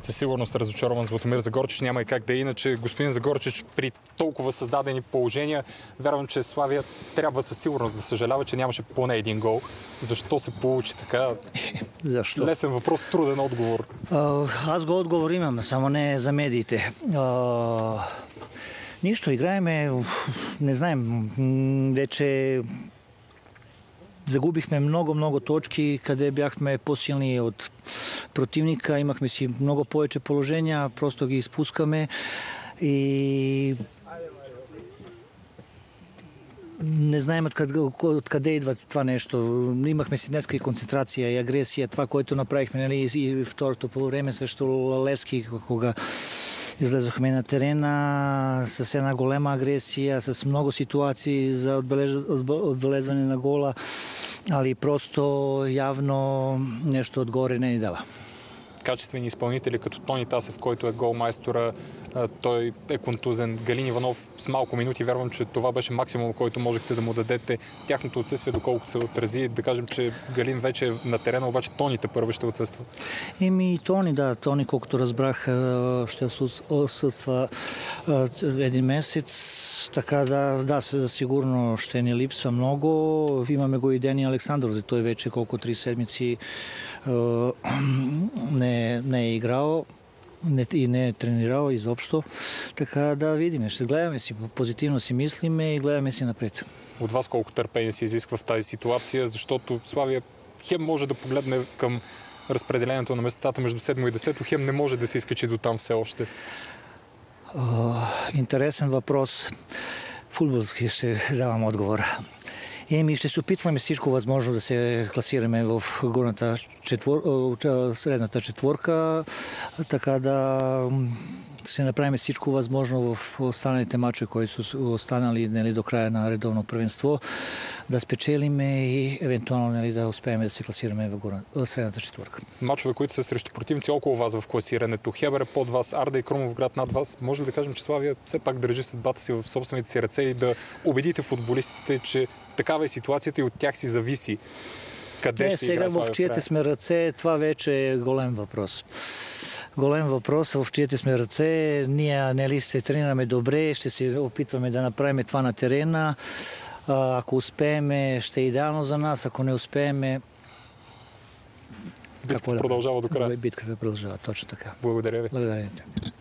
Със сигурност разочарован Златомир Загорчич, няма и как да е иначе. Господин Загорчич, при толкова създадени положения, вярвам, че Славия трябва със сигурност да съжалява, че нямаше поне един гол. Защо се получи така? Защо? Лесен въпрос, труден отговор. Аз го отговор имам, само не за медиите. Нищо, играеме, не знаем, вече загубихме много точки, къде бяхме по-силни от противника, имахме си много повече положения, просто ги изпускаме и не знаем откъде идва това нещо. Имахме си днеска и концентрация, и агресия, това, което направихме, нали, и второто по време срещу Левски, кога излезохме на терена с една голема агресия, с много ситуации за отбелезване на гола, али просто явно нещо отгоре не ни дава. Качествени изпълнители като Тони Тасев, който е голмайстора, той е контузен. Галин Иванов с малко минути, вярвам, че това беше максимум, който можехте да му дадете. Тяхното отсъствие, доколкото се отрази, да кажем, че Галин вече е на терена, обаче Тоните първо ще отсъства. Тони, колкото разбрах, ще отсъства един месец, така да, сигурно ще ни липсва много. Имаме го и Дени Александров, той вече колко 3 седмици не е играл и не е тренирал изобщо. Така да видим. Ще гледаме си, позитивно си мислиме и гледаме си напред. От вас колко търпение се изисква в тази ситуация, защото Славия хем може да погледне към разпределението на местата между 7 и 10, хем не може да се изкачи до там все още. Интересен въпрос. Футболски ще давам отговор. Ще се опитваме всичко възможно да се класираме в горната средната четворка, така да ще направим всичко възможно в останалите мачове, които са останали, нали, до края на редовно prvенство, да спечелиме и евентуално, нали, да успеем да се класираме в средната четворка. Мачове, които са срещу противници около вас в класирането. Хебър е под вас, Арда и Крумовград над вас. Може ли да кажем, че Славия все пак държи съдбата си в собствените си ръце и да убедите футболистите, че такава е ситуацията и от тях си зависи къде ще играе Славия? Сега в чиите сме ръце, това вече е голем въпрос. Голем въпрос, в чиите сме ръце. Ние, нали, се тренираме добре, ще се опитваме да направим това на терена. Ако успеем, ще е идеално за нас. Ако не успеем, битката продължава до края. Битката продължава, точно така. Благодаря ви. Благодаря ви.